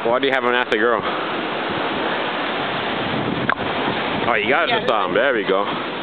Why do you have him ask the girl? Oh, you got it this time. There we go.